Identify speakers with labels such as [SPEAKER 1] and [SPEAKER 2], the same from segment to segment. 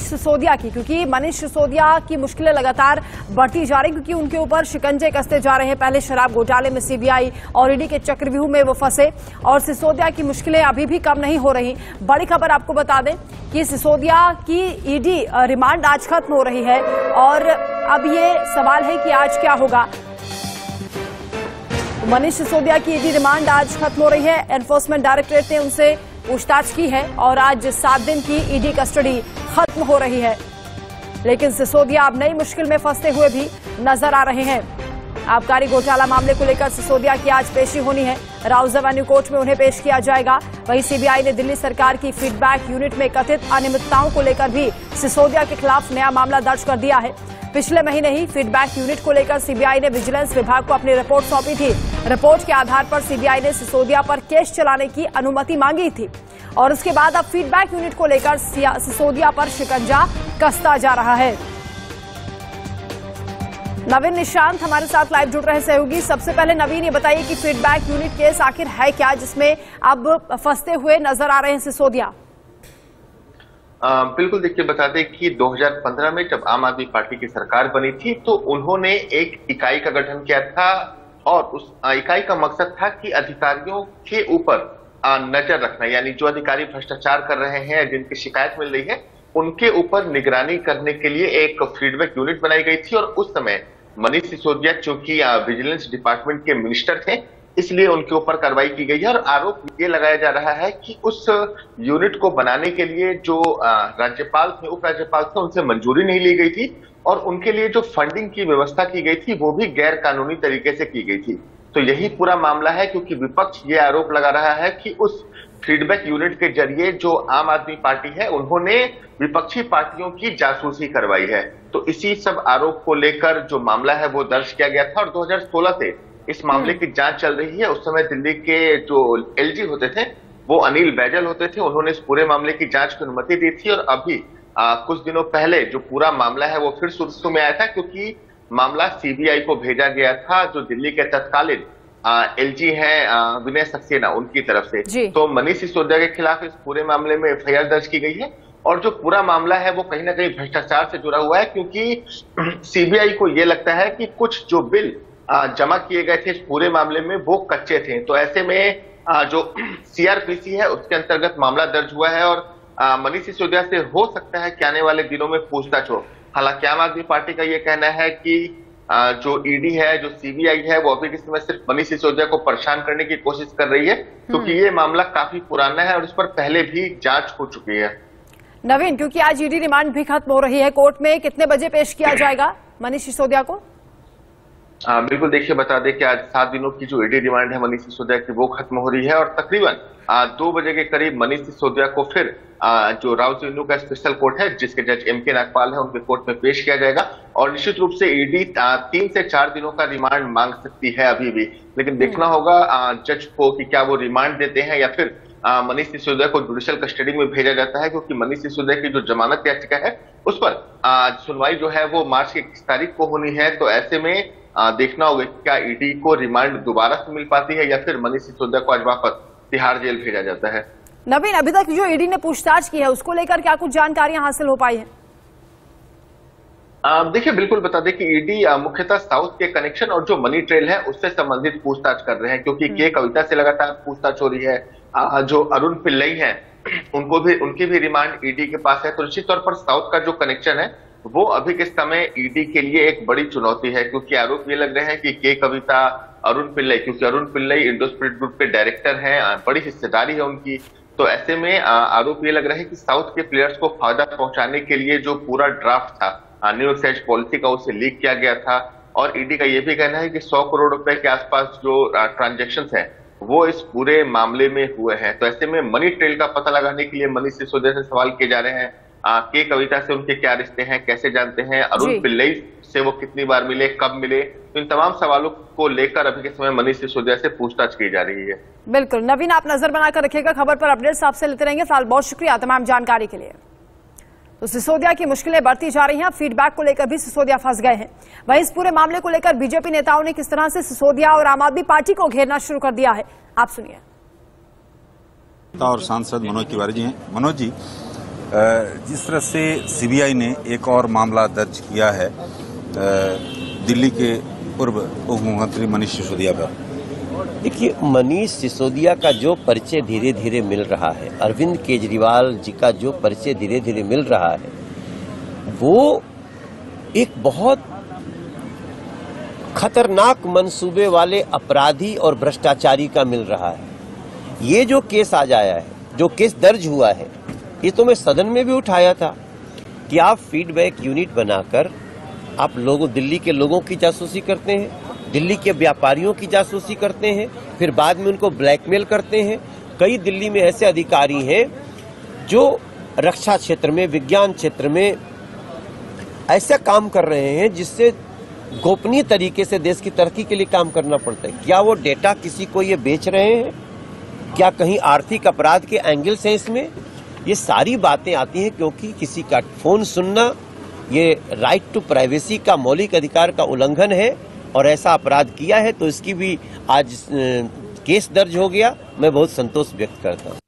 [SPEAKER 1] सिसोदिया की, क्योंकि मनीष सिसोदिया की मुश्किलें लगातार बढ़ती जा रही, क्योंकि उनके ऊपर शिकंजे कसते जा रहे हैं। पहले शराब घोटाले में सीबीआई और ईडी के चक्रव्यूह में वो फंसे और सिसोदिया की मुश्किलें अभी भी कम नहीं हो रही। बड़ी खबर आपको बता दें कि सिसोदिया की ईडी रिमांड आज खत्म हो रही है और अब ये सवाल है कि आज क्या होगा। मनीष सिसोदिया की ईडी रिमांड आज खत्म हो रही है। एनफोर्समेंट डायरेक्टरेट ने उनसे पूछताछ की है और आज 7 दिन की ईडी कस्टडी खत्म हो रही है, लेकिन सिसोदिया अब नई मुश्किल में फंसते हुए भी नजर आ रहे हैं। आबकारी घोटाला मामले को लेकर सिसोदिया की आज पेशी होनी है। राउज एवेन्यू कोर्ट में उन्हें पेश किया जाएगा। वहीं सीबीआई ने दिल्ली सरकार की फीडबैक यूनिट में कथित अनियमितताओं को लेकर भी सिसोदिया के खिलाफ नया मामला दर्ज कर दिया है। पिछले महीने ही फीडबैक यूनिट को लेकर सीबीआई ने विजिलेंस विभाग को अपनी रिपोर्ट सौंपी थी। रिपोर्ट के आधार पर सीबीआई ने सिसोदिया पर केस चलाने की अनुमति मांगी थी और उसके बाद अब फीडबैक यूनिट को लेकर सिसोदिया पर शिकंजा कसता जा रहा है। नवीन निशांत हमारे साथ लाइव जुड़ रहे सहयोगी। सबसे पहले नवीन, ये बताइए कि फीडबैक यूनिट केस आखिर है क्या, जिसमें अब फंसते हुए नजर आ रहे हैं सिसोदिया?
[SPEAKER 2] बिल्कुल, देखिए बता दें कि 2015 में जब आम आदमी पार्टी की सरकार बनी थी तो उन्होंने एक इकाई का गठन किया था और उस इकाई का मकसद था कि अधिकारियों के ऊपर नजर रखना, यानी जो अधिकारी भ्रष्टाचार कर रहे हैं, जिनकी शिकायत मिल रही है, उनके ऊपर निगरानी करने के लिए एक फीडबैक यूनिट बनाई गई थी। और उस समय मनीष सिसोदिया चूंकि विजिलेंस डिपार्टमेंट के मिनिस्टर थे, इसलिए उनके ऊपर कार्रवाई की गई है। और आरोप ये लगाया जा रहा है कि उस यूनिट को बनाने के लिए जो राज्यपाल थे, उप राज्यपाल थे, उनसे मंजूरी नहीं ली गई थी और उनके लिए जो फंडिंग की व्यवस्था की गई थी वो भी गैर कानूनी तरीके से की गई थी। तो यही पूरा मामला है, क्योंकि विपक्ष ये आरोप लगा रहा है कि उस फीडबैक यूनिट के जरिए जो आम आदमी पार्टी है उन्होंने विपक्षी पार्टियों की जासूसी करवाई है। तो इसी सब आरोप को लेकर जो मामला है वो दर्ज किया गया था और 2016 से इस मामले की जांच चल रही है। उस समय दिल्ली के जो एलजी होते थे वो अनिल बैजल होते थे, उन्होंने इस पूरे मामले की जांच की अनुमति दी थी। और अभी कुछ दिनों पहले जो पूरा मामला है वो फिर सुर्खियों में आया था, क्योंकि मामला सीबीआई को भेजा गया था, जो दिल्ली के तत्कालीन एलजी हैं विनय सक्सेना, उनकी तरफ से। तो मनीष सिसोदिया के खिलाफ इस पूरे मामले में एफआईआर दर्ज की गई है और जो पूरा मामला है वो कहीं ना कहीं भ्रष्टाचार से जुड़ा हुआ है, क्योंकि सीबीआई को ये लगता है कि कुछ जो बिल जमा किए गए थे इस पूरे मामले में वो कच्चे थे। तो ऐसे में जो सीआरपीसी है उसके अंतर्गत मामला दर्ज हुआ है और मनीष सिसोदिया से हो सकता है कि आने वाले दिनों में पूछताछ हो। हालांकि आम आदमी पार्टी का ये कहना है कि जो ईडी है, जो सीबीआई है, वो अभी के समय सिर्फ मनीष सिसोदिया को परेशान करने की कोशिश कर रही है, क्योंकि ये मामला काफी पुराना है और इस पर पहले भी जांच हो चुकी है।
[SPEAKER 1] नवीन, क्योंकि आज ईडी रिमांड भी खत्म हो रही है, कोर्ट में कितने बजे पेश किया जाएगा मनीष सिसोदिया को?
[SPEAKER 2] बिल्कुल, देखिए बता दें कि आज 7 दिनों की जो ईडी रिमांड है मनीष सिसोदिया की वो खत्म हो रही है और तकरीबन 2 बजे के करीब मनीष सिसोदिया को फिर जो राउज एवेन्यू का स्पेशल कोर्ट है, जिसके जज एमके नागपाल है, उनके कोर्ट में पेश किया जाएगा। और निश्चित रूप से ईडी 3 से 4 दिनों का रिमांड मांग सकती है अभी भी, लेकिन देखना होगा जज को कि क्या वो रिमांड देते हैं या फिर मनीष सिसोदिया को जुडिशियल कस्टडी में भेजा जाता है, क्योंकि मनीष सिसोदिया की जो जमानत याचिका है उस पर सुनवाई जो है वो मार्च की 21 तारीख को होनी है। तो ऐसे में देखना होगा क्या ईडी को रिमांड दोबारा से मिल पाती है या फिर मनीष सिसोदिया को आज वापस तिहाड़ जेल भेजा जाता है।
[SPEAKER 1] नवीन, अभी तक जो ईडी ने पूछताछ की है उसको लेकर क्या कुछ जानकारियां हासिल हो पाई है?
[SPEAKER 2] देखिए, बिल्कुल बता दें कि ईडी मुख्यतः साउथ के कनेक्शन और जो मनी ट्रेल है उससे संबंधित पूछताछ कर रहे हैं, क्योंकि के कविता से लगातार पूछताछ हो रही है। जो अरुण पिल्लई है उनकी भी रिमांड ईडी के पास है। तो निश्चित तौर पर साउथ का जो कनेक्शन है वो अभी के समय ईडी के लिए एक बड़ी चुनौती है, क्योंकि आरोप ये लग रहे हैं कि के कविता, अरुण पिल्लई, क्योंकि अरुण पिल्लई इंडोस्पिरिट ग्रुप के डायरेक्टर हैं, बड़ी हिस्सेदारी है उनकी। तो ऐसे में आरोप ये लग रहा है कि साउथ के प्लेयर्स को फायदा पहुंचाने के लिए जो पूरा ड्राफ्ट था न्यू एक्साइज पॉलिसी का, उसे लीक किया गया था। और ईडी का ये भी कहना है कि 100 करोड़ रुपए के आसपास जो ट्रांजेक्शन है वो इस पूरे मामले में हुए हैं। तो ऐसे में मनी ट्रेल का पता लगाने के लिए मनीष सिसोदिया से सवाल किए जा रहे हैं। के कविता से उनके क्या रिश्ते हैं, कैसे जानते हैं, अरुण पिल्लई से वो कितनी बार मिले, कब मिले, तो इन तमाम सवालों को लेकर अभी के समय मनीष सिसोदिया से पूछताछ की जा रही है।
[SPEAKER 1] बिल्कुल नवीन, आप नजर बनाकर रखिएगा, खबर पर अपडेट्स आपसे लेते रहेंगे। फिलहाल बहुत शुक्रिया तमाम जानकारी के लिए। तो सिसोदिया की मुश्किलें बढ़ती जा रही हैं, फीडबैक को लेकर भी सिसोदिया फंस गए हैं। वहीं इस पूरे मामले को लेकर बीजेपी नेताओं ने किस तरह से सिसोदिया और आम आदमी पार्टी को घेरना शुरू कर दिया है, आप सुनिए।
[SPEAKER 3] और सांसद मनोज तिवारी जी हैं। मनोज जी, जिस तरह से सीबीआई ने एक और मामला दर्ज किया है दिल्ली के पूर्व उप मुख्यमंत्री मनीष सिसोदिया पर।
[SPEAKER 4] देखिए, मनीष सिसोदिया का जो परिचय धीरे धीरे मिल रहा है, अरविंद केजरीवाल जी का जो परिचय धीरे धीरे मिल रहा है, वो एक बहुत खतरनाक मंसूबे वाले अपराधी और भ्रष्टाचारी का मिल रहा है। ये जो केस आज आया है, जो केस दर्ज हुआ है, ये तो मैं सदन में भी उठाया था कि आप फीडबैक यूनिट बनाकर आप दिल्ली के लोगों की जासूसी करते हैं, दिल्ली के व्यापारियों की जासूसी करते हैं, फिर बाद में उनको ब्लैकमेल करते हैं। कई दिल्ली में ऐसे अधिकारी हैं जो रक्षा क्षेत्र में, विज्ञान क्षेत्र में ऐसा काम कर रहे हैं जिससे गोपनीय तरीके से देश की तरक्की के लिए काम करना पड़ता है। क्या वो डेटा किसी को ये बेच रहे हैं? क्या कहीं आर्थिक अपराध के एंगल से इसमें ये सारी बातें आती हैं, क्योंकि किसी का फोन सुनना ये राइट टू प्राइवेसी का मौलिक अधिकार का उल्लंघन है और ऐसा अपराध किया है, तो इसकी भी आज केस दर्ज हो गया। मैं बहुत संतोष व्यक्त करता हूँ।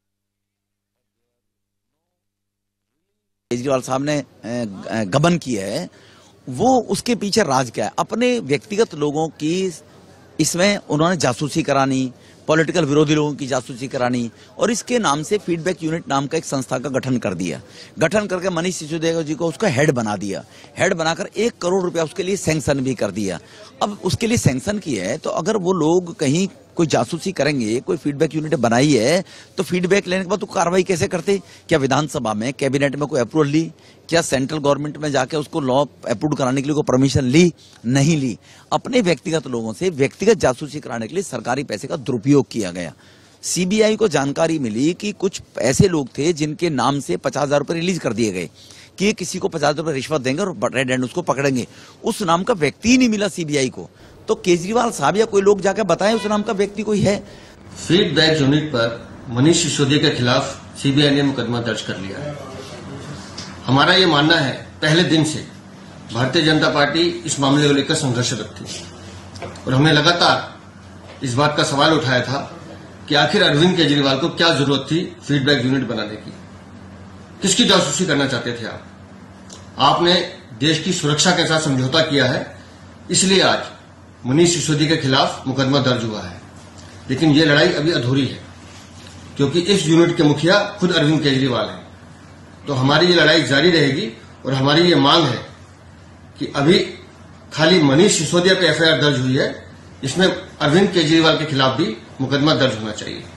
[SPEAKER 5] केजरीवाल साहब ने गबन किया है, वो उसके पीछे राज क्या है? अपने व्यक्तिगत लोगों की इसमें उन्होंने जासूसी करानी, पॉलिटिकल विरोधी लोगों की जासूसी करानी, और इसके नाम से फीडबैक यूनिट नाम का एक संस्था का गठन कर दिया। गठन करके मनीष सिसोदिया जी को उसका हेड बना दिया। हेड बनाकर 1 करोड़ रुपया उसके लिए सैंक्शन भी कर दिया। अब उसके लिए सैंक्शन किया है, तो अगर वो लोग कहीं कोई जासूसी करेंगे, कोई फीडबैक यूनिट बनाई है, तो फीडबैक लेने के बाद तो कार्रवाई कैसे करते? क्या विधानसभा में, कैबिनेट में कोई अप्रूवल ली? क्या सेंट्रल गवर्नमेंट में जाके उसको लॉ अप्रूव कराने के लिए कोई परमिशन ली? नहीं ली। अपने व्यक्तिगत लोगों से व्यक्तिगत जासूसी कराने के लिए सरकारी पैसे का दुरुपयोग किया गया। सीबीआई को जानकारी मिली कि कुछ ऐसे लोग थे जिनके नाम से 50,000 रुपए रिलीज कर दिए गए कि किसी को 50,000 रुपए रिश्वत देंगे और रेड हैंड उसको पकड़ेंगे। उस नाम का व्यक्ति ही नहीं मिला सीबीआई को। तो केजरीवाल साहब या कोई लोग जाकर बताएं उस नाम का व्यक्ति कोई है?
[SPEAKER 6] फीडबैक यूनिट पर मनीष सिसोदिया के खिलाफ सीबीआई ने मुकदमा दर्ज कर लिया है। हमारा ये मानना है, पहले दिन से भारतीय जनता पार्टी इस मामले को लेकर संघर्षरत थी और हमने लगातार इस बात का सवाल उठाया था कि आखिर अरविंद केजरीवाल को क्या जरूरत थी फीडबैक यूनिट बनाने की, किसकी जासूसी करना चाहते थे आप? आपने देश की सुरक्षा के साथ समझौता किया है, इसलिए आज मनीष सिसोदिया के खिलाफ मुकदमा दर्ज हुआ है। लेकिन ये लड़ाई अभी अधूरी है, क्योंकि इस यूनिट के मुखिया खुद अरविंद केजरीवाल हैं। तो हमारी ये लड़ाई जारी रहेगी और हमारी ये मांग है कि अभी खाली मनीष सिसोदिया पे एफआईआर दर्ज हुई है, इसमें अरविंद केजरीवाल के खिलाफ भी मुकदमा दर्ज होना चाहिए।